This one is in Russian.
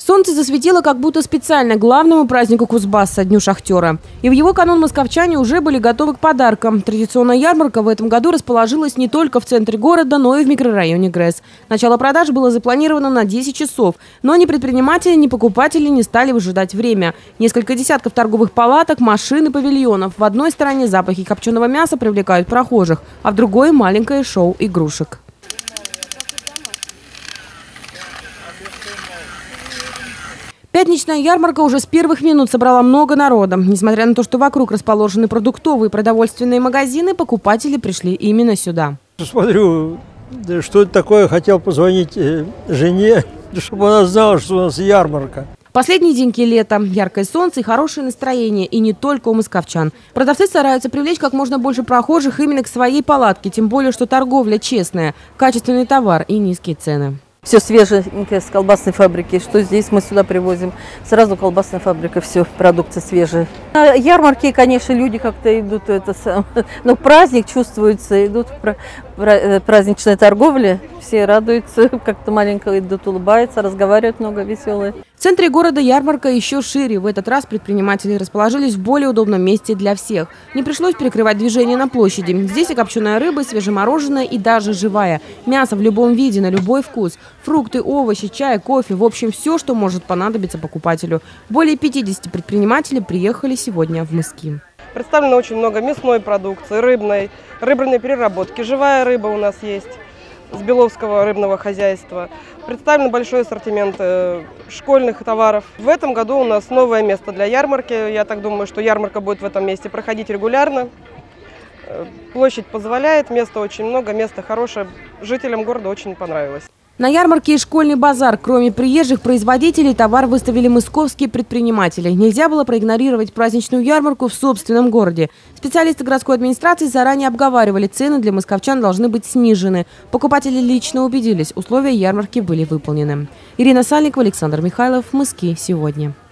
Солнце засветило как будто специально главному празднику Кузбасса – Дню шахтера. И в его канун московчане уже были готовы к подаркам. Традиционная ярмарка в этом году расположилась не только в центре города, но и в микрорайоне ГРЭС. Начало продаж было запланировано на 10 часов. Но ни предприниматели, ни покупатели не стали выжидать время. Несколько десятков торговых палаток, машин и павильонов. В одной стороне запахи копченого мяса привлекают прохожих, а в другой – маленькое шоу игрушек. Пятничная ярмарка уже с первых минут собрала много народа. Несмотря на то, что вокруг расположены продуктовые и продовольственные магазины, покупатели пришли именно сюда. Смотрю, что это такое, хотел позвонить жене, чтобы она знала, что у нас ярмарка. Последние деньки лета, яркое солнце и хорошее настроение. И не только у московчан. Продавцы стараются привлечь как можно больше прохожих именно к своей палатке. Тем более, что торговля честная, качественный товар и низкие цены. Все свеженькое с колбасной фабрики. Что здесь мы сюда привозим? Сразу колбасная фабрика, все, продукты свежие. На ярмарке, конечно, люди как-то идут, но праздник чувствуется, идут праздничная торговля. Все радуются, как-то маленько идут, улыбаются, разговаривают много, веселые. В центре города ярмарка еще шире. В этот раз предприниматели расположились в более удобном месте для всех. Не пришлось перекрывать движение на площади. Здесь и копченая рыба, и свежемороженое, и даже живая. Мясо в любом виде, на любой вкус. Фрукты, овощи, чай, кофе. В общем, все, что может понадобиться покупателю. Более 50 предпринимателей приехали сегодня в Мыски. Представлено очень много мясной продукции, рыбной переработки. Живая рыба у нас есть с Беловского рыбного хозяйства. Представлен большой ассортимент школьных товаров. В этом году у нас новое место для ярмарки. Я так думаю, что ярмарка будет в этом месте проходить регулярно. Площадь позволяет, места очень много, место хорошее. Жителям города очень понравилось. На ярмарке и школьный базар. Кроме приезжих производителей, товар выставили московские предприниматели. Нельзя было проигнорировать праздничную ярмарку в собственном городе. Специалисты городской администрации заранее обговаривали, цены для московчан должны быть снижены. Покупатели лично убедились, условия ярмарки были выполнены. Ирина Сальникова, Александр Михайлов. Мыски сегодня.